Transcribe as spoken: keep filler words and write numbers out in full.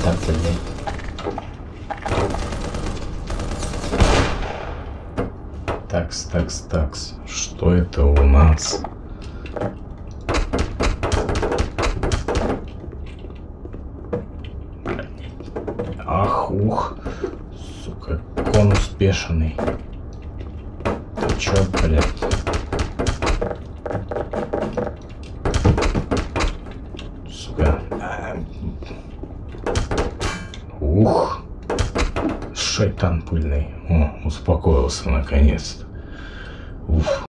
Так, блин. Такс, такс, такс. Что это у нас? Ах, ух. Сука, конус бешеный. Ты чё, блядь? Сука. Ух. Шайтан пыльный. О, успокоился наконец-то. Уф.